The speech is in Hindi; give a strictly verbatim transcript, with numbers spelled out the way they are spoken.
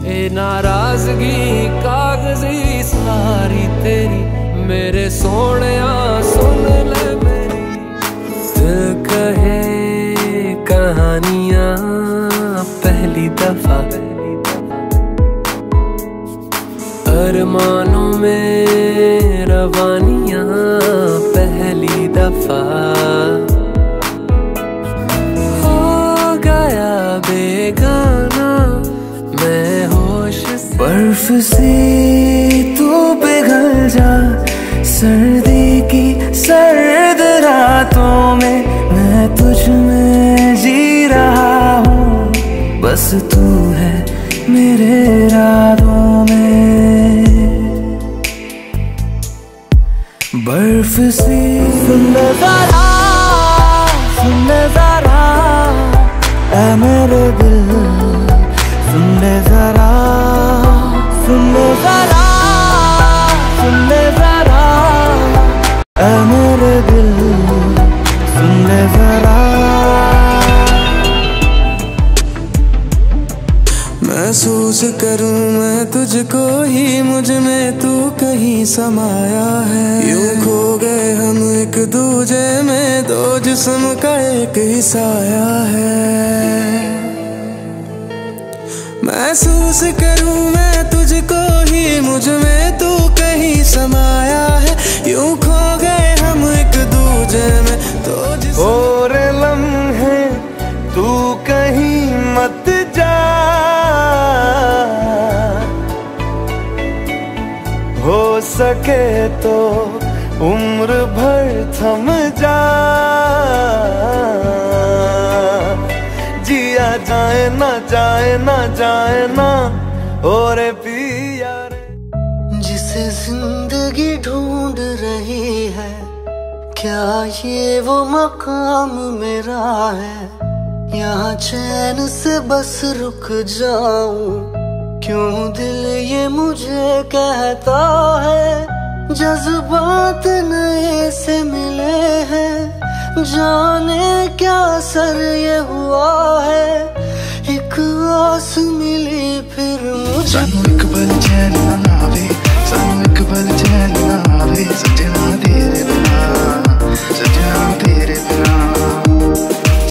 ए नाराजगी कागजी सारी तेरी, मेरे सोनिया सुन ले मेरी। दिल कहे कहानियां पहली दफा, अरमानों में रवानियां पहली दफा। हो गया बेगाना मैं होश से, बर्फ से तू पिघल जा सर्दी की सर्द रातों में, मैं तुझ में जी रहा हूँ, बस तू है मेरे रातों में। बर्फ से सुन जरा, सुन जरा ऐ मेरे दिल, सुन जरा, सुन जरा, सुन जरा ऐ मेरे दिल, सुन जरा। महसूस करूं मैं तुझको ही, मुझ में तू कहीं समाया है। यूं खो गए हम एक दूजे में, दो जिस्म का एक ही साया है। महसूस करूं मैं तुझको ही, मुझ में तू कहीं समाया है। यूं खो गए हम एक दूजे में, दो जिस्म। और लम्हे तू कहीं मत जा, हो सके तो उम्र भर थम जा, जिया जाए ना जाए ना जाए ना और पिया रे। जिसे जिंदगी ढूंढ रही है, क्या ये वो मकाम मेरा है? यहाँ चैन से बस रुक जाऊं, क्यों दिल ये मुझे कहता है। जज्बात नए से मिले हैं, जाने क्या असर ये हुआ है। एक आस मिली फिर मुझे, सानू एक पल चैन ना आवे,